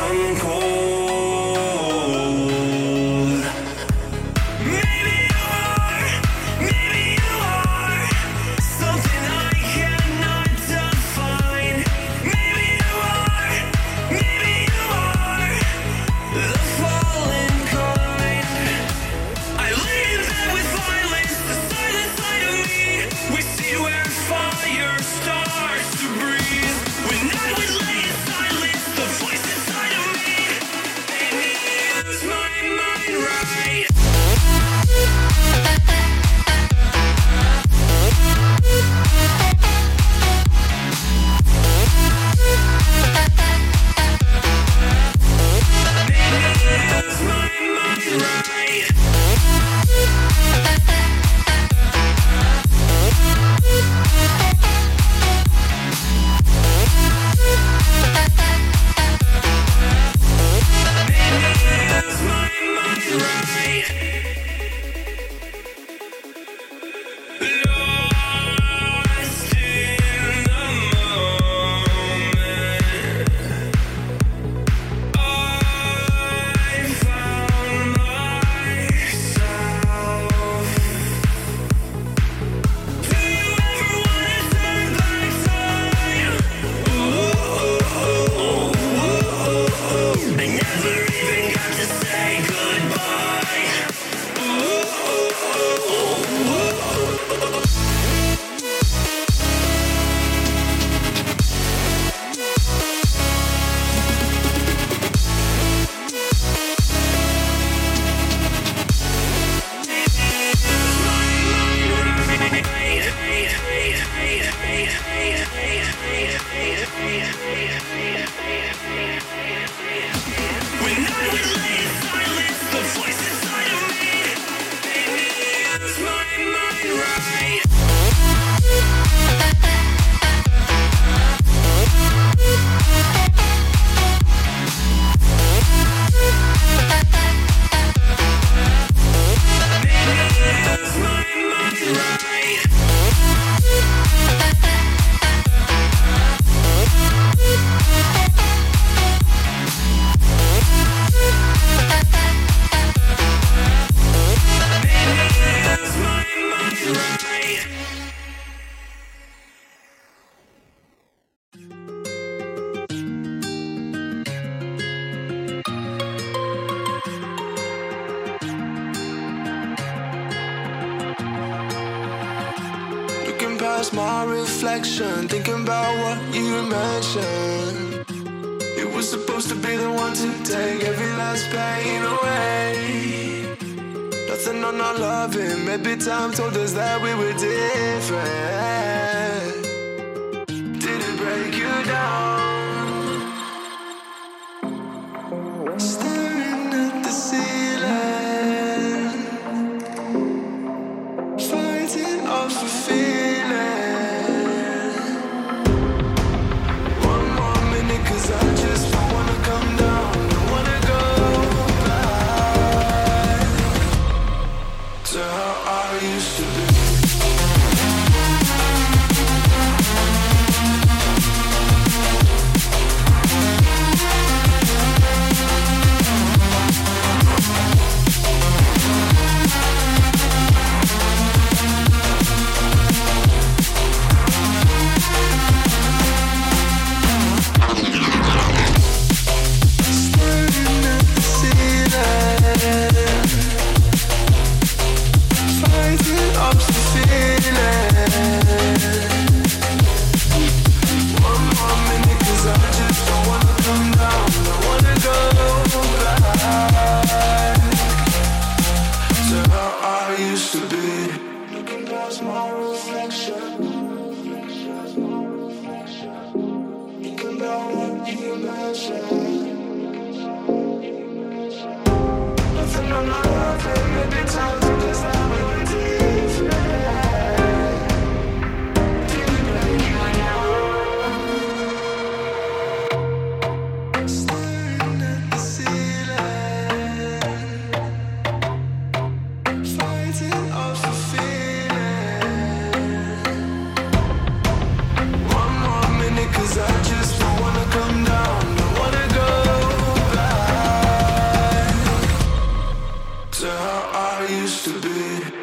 some cold. Maybe you are, maybe you are something I cannot define. Maybe you are, maybe you are the fallen kind. I lay in bed with violence, the silent side of me. We see where fire starts to breathe. When I would lay in silence, the voice inside of me made me use my mind right. Made me use my mind right. When I would lay in silence, the voice inside of me made me use my mind right. Made me use my mind right. Looking past my reflection, thinking about what you mentioned. You were supposed to be the one to take every last pain away. Nothing on our loving, maybe time told us that we were different. Did it break you down? Staring at the ceiling, fighting off a feeling. One more minute, 'cause I just don't wanna come down. Don't wanna go back to how I used to be. to how I used to be.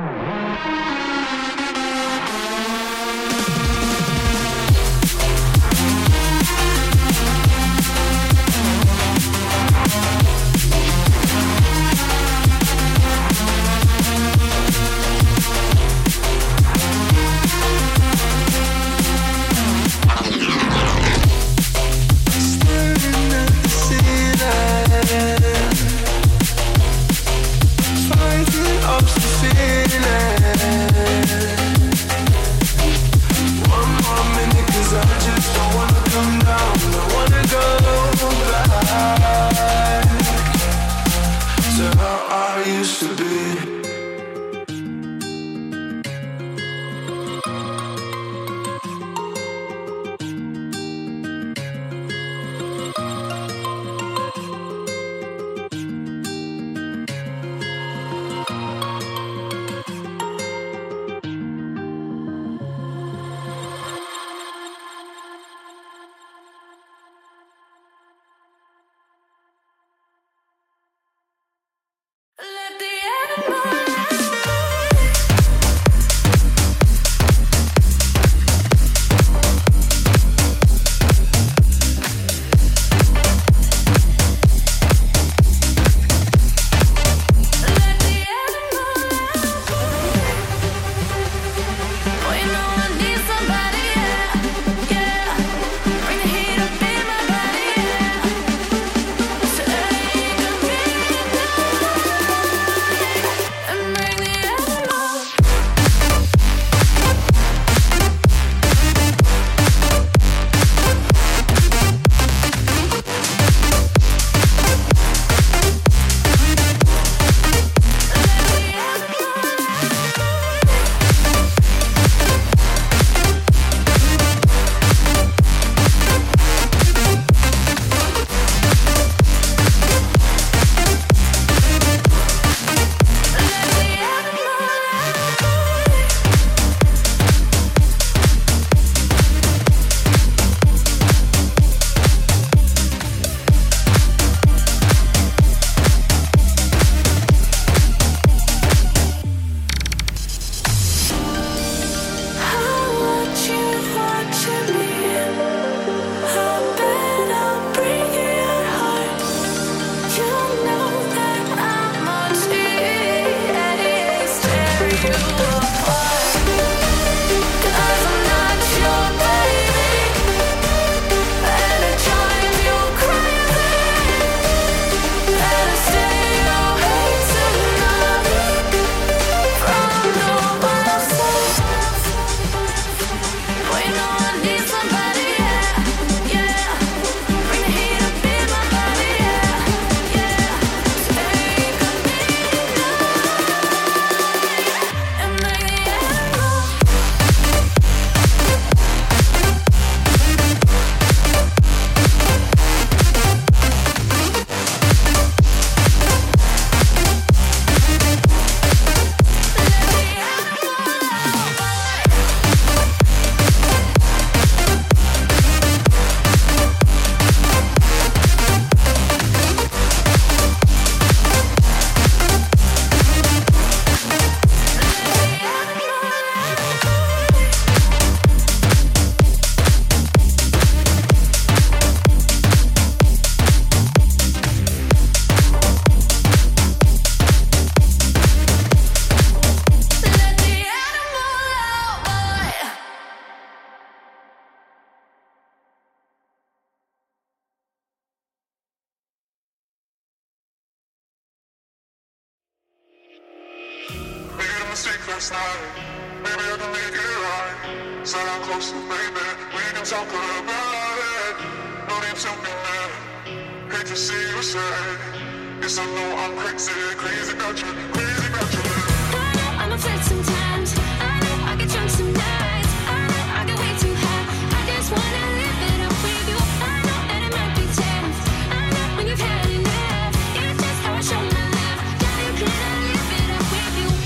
mistake last night. Maybe I can make it right. Sit down closer, baby. We can talk about it. No need to be mad. Hate to see you sad. Yes, I know I'm crazy, crazy about you, crazy about you. I know I'm afraid sometimes. I know I get drunk some nights. I know I get way too high. I just wanna live it up with you. I know that it might be tough. I know when you've had enough. It's just how I show my love. Yeah, can I live it up with you?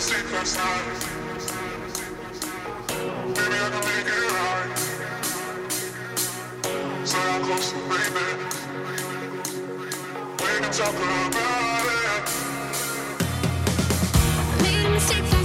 mistake last night. Maybe I can make it right. So I'm close to baby. We can talk about it. Made a mistake.